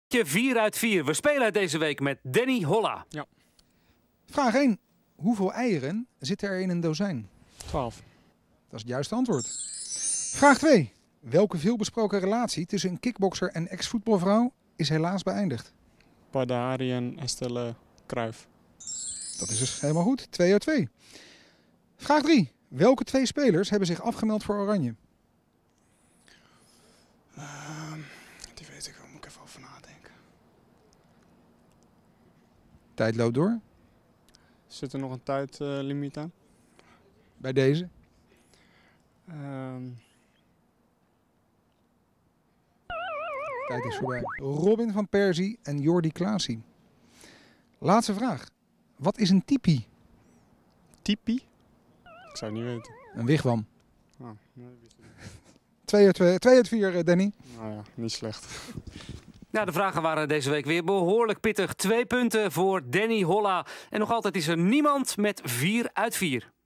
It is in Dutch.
4 uit 4. We spelen het deze week met Danny Holla. Ja. Vraag 1. Hoeveel eieren zitten er in een dozijn? 12. Dat is het juiste antwoord. Vraag 2. Welke veelbesproken relatie tussen een kickbokser en ex-voetbalvrouw is helaas beëindigd? Badari en Estelle Cruijff. Dat is dus helemaal goed. 2 uit 2. Vraag 3. Welke 2 spelers hebben zich afgemeld voor Oranje? Die weet ik wel, moet ik even over nadenken. Tijd loopt door. Zit er nog een tijdlimiet aan? Bij deze. Tijd is voorbij. Robin van Persie en Jordi Klaasie. Laatste vraag. Wat is een tipi? Tipi? Ik zou het niet weten. Een wigwam. Oh, nee, dat wist ik niet. 2 uit 4, Danny. Nou ja, niet slecht. Ja, de vragen waren deze week weer behoorlijk pittig. 2 punten voor Danny Holla. En nog altijd is er niemand met 4 uit 4.